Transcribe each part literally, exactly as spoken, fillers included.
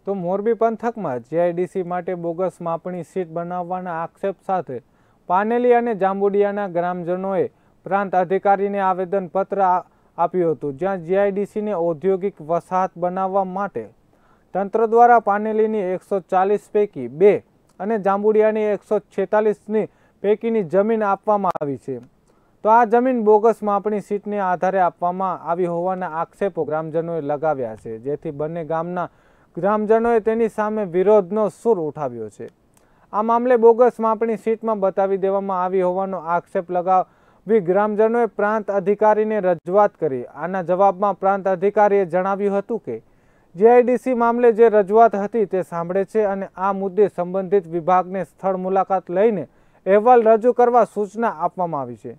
તો મોરબી પંથકમાં જીઆઈડીસી માટે બોગસ માપણી સીટ બનાવવાના આક્ષેપ સાથે પાનેલી અને જાંબુડિયાના ગ્રામજનોએ પ્રાંત અધિકારીને આવેદનપત્ર આપ્યું હતું, જ્યાં જીઆઈડીસીને ઔદ્યોગિક વસાહત બનાવવા માટે તંત્ર દ્વારા પાનેલીની એકસો ચાલીસ પૈકી બે અને જાંબુડિયાની એકસો છેતાલીસની પૈકીની જમીન આપવામાં આવી છે। તો આ જમીન બોગસ માપણી સીટને આધારે આપવામાં આવી હોવાના આક્ષેપો ગ્રામજનોએ લગાવ્યા છે, જેથી બંને ગામના ગ્રામજનોએ તેની સામે વિરોધનો સૂર ઉઠાવ્યો છે। આ મામલે બોગસ માપણી સીટમાં બતાવી દેવામાં આવી હોવાનો આક્ષેપ લગાવી ગ્રામજનોએ પ્રાંત અધિકારીને રજૂઆત કરી। આના જવાબમાં પ્રાંત અધિકારીએ જણાવ્યું હતું કે જીઆઈડીસી મામલે જે રજૂઆત હતી તે સાંભળે છે અને આ મુદ્દે સંબંધિત વિભાગને સ્થળ મુલાકાત લઈને અહેવાલ રજૂ કરવા સૂચના આપવામાં આવી છે।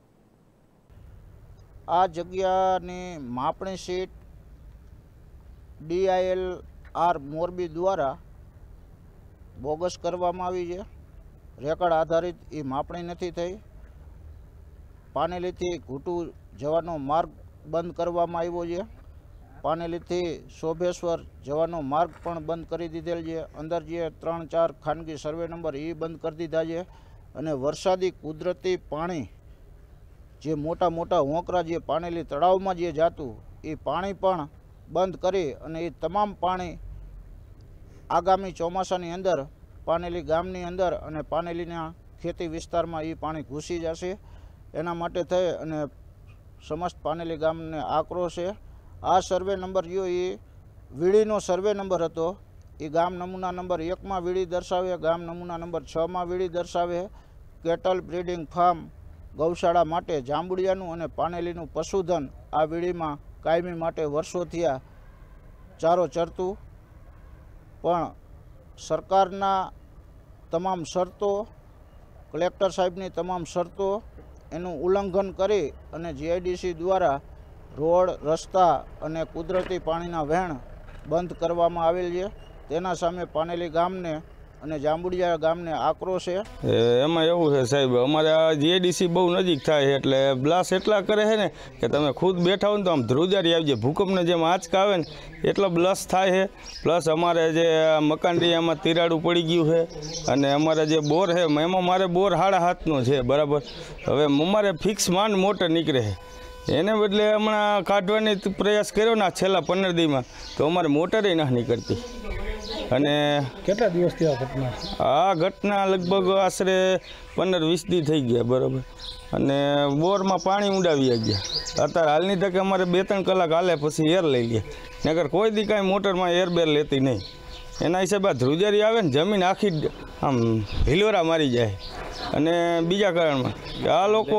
આ જગ્યાની માપણી સીટ ડીઆઈએલ આર મોરબી દ્વારા બોગસ કરવામાં આવી છે। રેકર્ડ આધારિત એ માપણી નથી થઈ। પાનેલીથી ઘૂંટુ જવાનો માર્ગ બંધ કરવામાં આવ્યો છે। પાનેલીથી શોભેશ્વર જવાનો માર્ગ પણ બંધ કરી દીધેલ છે। અંદર જે ત્રણ ચાર ખાનગી સર્વે નંબર એ બંધ કરી દીધા છે અને વરસાદી કુદરતી પાણી જે મોટા મોટા હોંકરા જે પાનેલી તળાવમાં જે જાતું એ પાણી પણ બંધ કરી અને એ તમામ પાણી આગામી ચોમાસાની અંદર પાનેલી ગામની અંદર અને પાનેલીના ખેતી વિસ્તારમાં એ પાણી ઘૂસી જશે। એના માટે થઈ અને સમસ્ત પાનેલી ગામને આક્રોશ છે। આ સર્વે નંબર જો એ વીડીનો સર્વે નંબર હતો, એ ગામ નમૂના નંબર એકમાં વીડી દર્શાવે, ગામ નમૂના નંબર છમાં વીડી દર્શાવે। કેટલ બ્રીડિંગ ફાર્મ ગૌશાળા માટે જાંબુડિયાનું અને પાનેલીનું પશુધન આ વીડીમાં કાયમી માટે વર્ષો થયા ચારો ચરતું, પણ સરકારના તમામ શરતો, કલેક્ટર સાહેબની તમામ શરતો એનું ઉલ્લંઘન કરી અને જીઆઈડીસી દ્વારા રોડ, રસ્તા અને કુદરતી પાણીના વહેણ બંધ કરવામાં આવેલ છે। તેના સામે પાનેલી ગામને અને જાંબુડિયા ગામને આક્રોશ છે। એમાં એવું છે સાહેબ, અમારે આ જીઆઈડીસી બહુ નજીક થાય એટલે બ્લાસ એટલા કરે છે ને કે તમે ખુદ બેઠા હોય ને તો આમ ધ્રુજારી આવી જાય। ભૂકંપને જેમ આંચકા આવે ને એટલો બ્લાસ થાય છે। પ્લસ અમારે જે મકાનડીયામાં તિરાડું પડી ગયું છે અને અમારે જે બોર છે એમાં મારે બોર સાડા હાથનો છે, બરાબર। હવે અમારે ફિક્સ માંડ મોટર નીકળે છે, એને બદલે હમણાં કાઢવાની પ્રયાસ કર્યો ને છેલ્લા પંદર દીમાં તો અમારે મોટરે ના નીકળતી। અને કેટલા દિવસથી આ ઘટના આ ઘટના લગભગ આશરે પંદર વીસ દી થઈ ગયા, બરાબર। અને બોરમાં પાણી ઉડાવી ગયા। અત્યારે હાલની તકે અમારે બે ત્રણ કલાક હાલે પછી એર લઈ લે, નગર કોઈ દી કાંઈ મોટરમાં એર બેર લેતી નહીં। એના હિસાબે આ ધ્રુજારી આવે ને જમીન આખી આમ હિલોરા મારી જાય। અને બીજા કારણમાં કે આ લોકો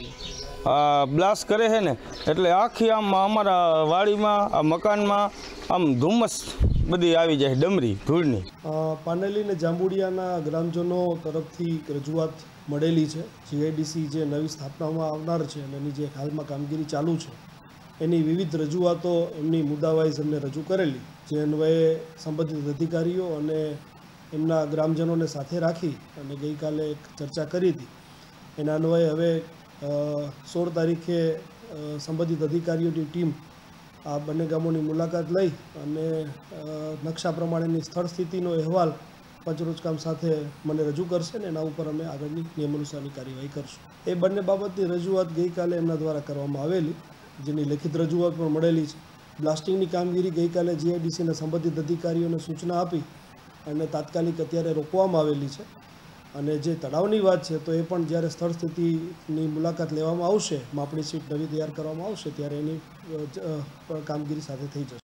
આ બ્લાસ્ટ કરે છે ને એટલે આખી આમ અમારા વાડીમાં આ મકાનમાં આમ ધુમ્મસ બધી આવી જાય, ડમરી ધૂળની। પાનેલી અને જાંબુડિયાના ગ્રામજનો તરફથી રજૂઆત મળેલી છે। જીઆઈડીસી જે નવી સ્થાપનામાં આવનાર છે અને એની જે હાલમાં કામગીરી ચાલુ છે એની વિવિધ રજૂઆતો એમની મુદ્દાવાઇઝ એમને રજૂ કરેલી, જે અન્વયે સંબંધિત અધિકારીઓ અને એમના ગ્રામજનોને સાથે રાખી અને ગઈકાલે એક ચર્ચા કરી હતી। એના અન્વયે હવે સોળ તારીખે સંબંધિત અધિકારીઓની ટીમ આ બંને ગામોની મુલાકાત લઈ અને નકશા પ્રમાણેની સ્થળ સ્થિતિનો અહેવાલ પંચરોજકામ સાથે મને રજૂ કરશે ને એના ઉપર અમે આગળની નિયમ અનુસારની કાર્યવાહી કરશું। એ બંને બાબતની રજૂઆત ગઈકાલે એમના દ્વારા કરવામાં આવેલી, જેની લેખિત રજૂઆત પણ મળેલી છે। બ્લાસ્ટિંગની કામગીરી ગઈકાલે જીઆઈડીસીના સંબંધિત અધિકારીઓને સૂચના આપી અને તાત્કાલિક અત્યારે રોકવામાં આવેલી છે। અને જે તળાવની વાત છે તો એ પણ જ્યારે સ્થળ સ્થિતિની મુલાકાત લેવામાં આવશે, માપણી સીટ નવી તૈયાર કરવામાં આવશે ત્યારે એની કામગીરી સાથે થઈ જશે।